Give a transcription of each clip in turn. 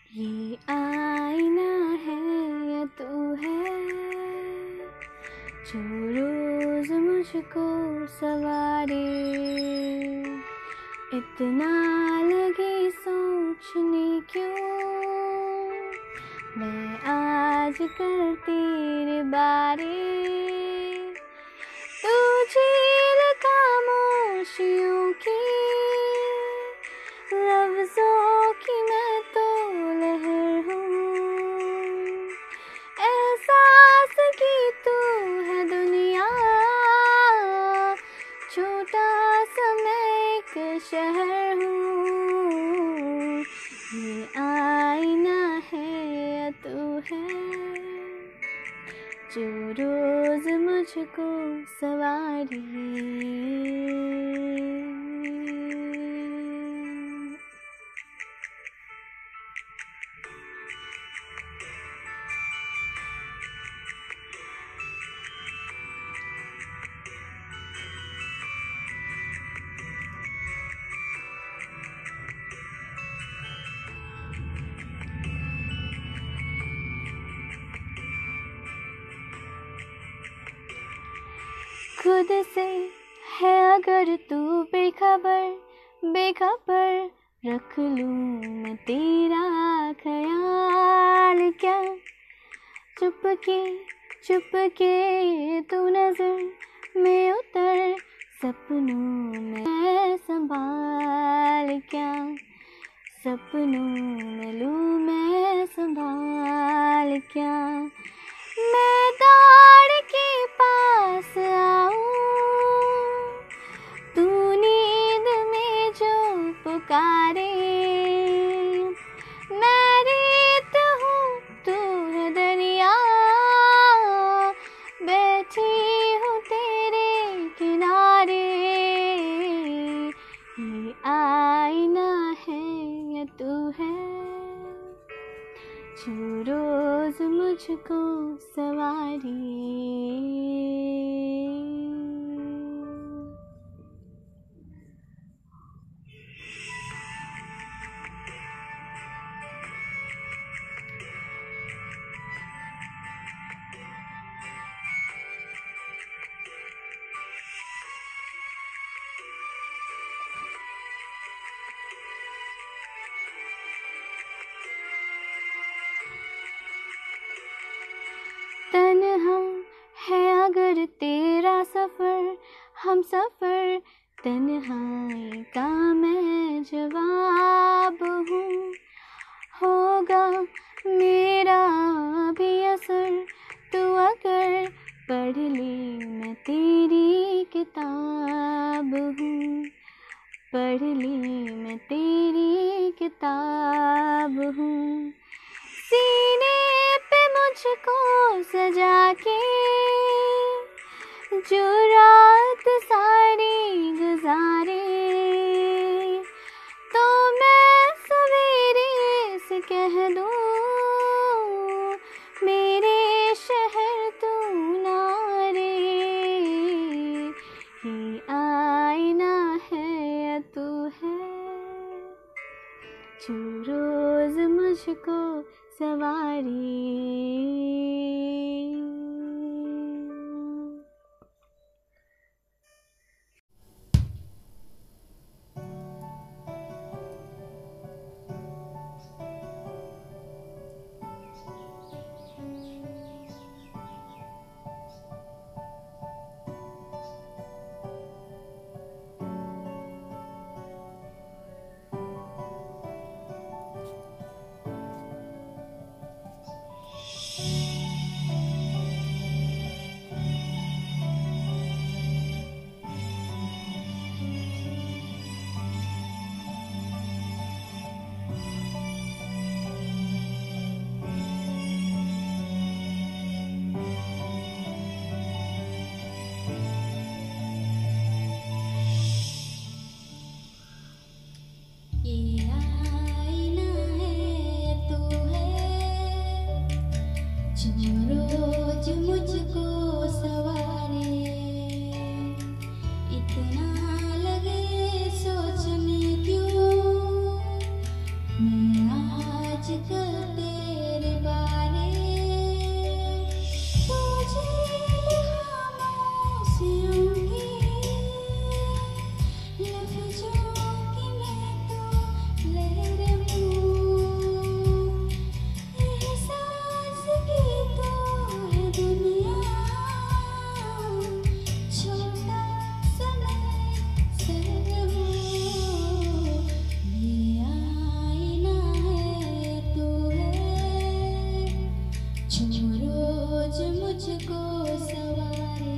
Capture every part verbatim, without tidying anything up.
ये आईना है या तू है जो रोज मुझको सवारे, इतना लगे सोचने क्यों मैं आजकल तेरे बारे। तू झील खामोशियों की, लफ्जों की मैं तो लहर हूँ, एहसास की तू है दुनिया, छोटा सा मैं एक शहर हूँ। ये आईना है या तू है जो रोज मुझको सवारी। खुद से है अगर तू बेखबर बेखबर, रख लूँ मैं तेरा ख्याल क्या। चुपके चुपके तू नजर में उतर, सपनों में संभाल क्या, सपनों में लूँ मैं संभाल क्या। मैं दौड़ के पास आऊं, तू नींद में जो पुकारे, मैं रेत हूँ तू है दरिया, बैठी हूँ तेरे किनारे। ये आईना है या तू है जो रोज मुझको सवारी। तन्हा है अगर तेरा सफर, हम सफर तन्हाई का मैं जवाब हूँ। होगा मेरा भी असर तू अगर पढ़ ले, मैं तेरी किताब हूँ, पढ़ ले मैं तेरी किताब हूँ। सीने पे मुझको सजा के जो रात सारी गुजारे, तो मैं सवेरे से कह दूँ मेरे शहर तू ना रे। ये आईना है या तू है जो रोज मुझको सवारी। आजकल तेरे बारे तुझे खामोशियों की लफ्जों की मैं तो लहर हूँ एहसास की तो है दुनिया छोटा सा मैं शहर हूँ ये आईना है तू है जो रोज मुझको सवारे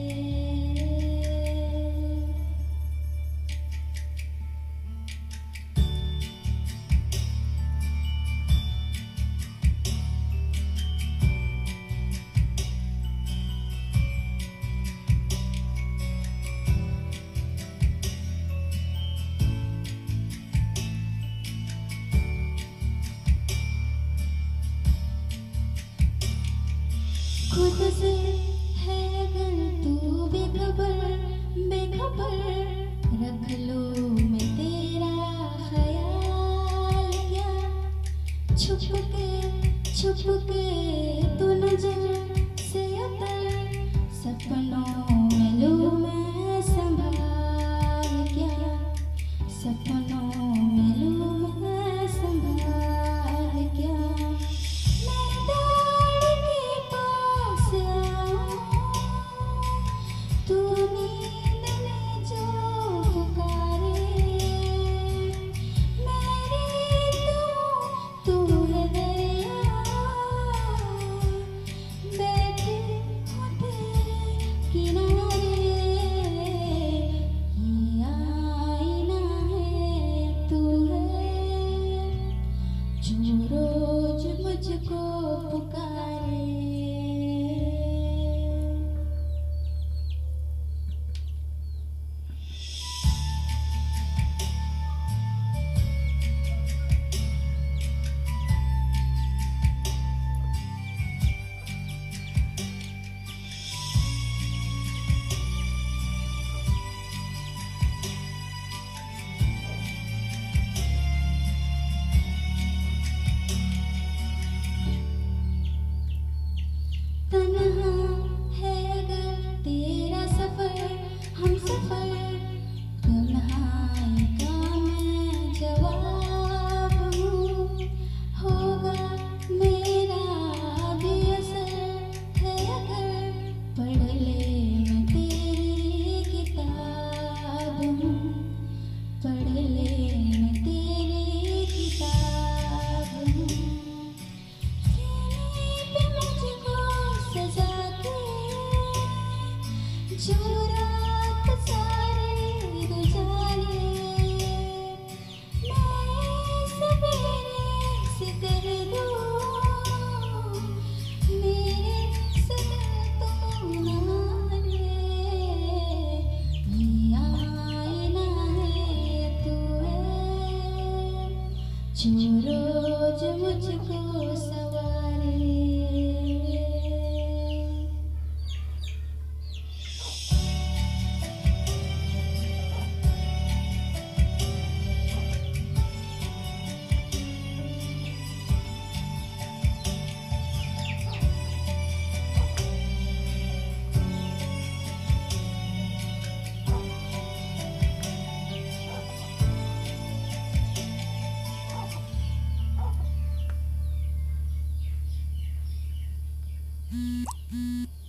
खुद से है अगर तू बेखबर बेखबर रख लो मैं तेरा ख्याल क्या छुप के छुप के तू नजर से उतर सपनों में लूं मैं संभाल क्या सपनों में लूं मैं संभाल क्या मैं दौड़ के पास आऊं तू नींद में जो पुकारे मेरी तू तू है दरिया बैठी हूँ तेरे किनारे ये आईना है तू है जो रोज मुझको पुकारे तन्हा है अगर तेरा सफर हम सफर तन्हाई का मैं जवाब हूँ होगा मेरा भी असर है अगर पढ़ ले मैं तेरी किताब हूँ पढ़ ले मैं तेरी किताब हूँ सीने पे मुझको सजा के जो रात सारे गुजारे मैं सवेरे से कर दूँ मेरे सदा तो नारे ये आईना है तू है जो रोज मुझको सवारे Mm-hmm.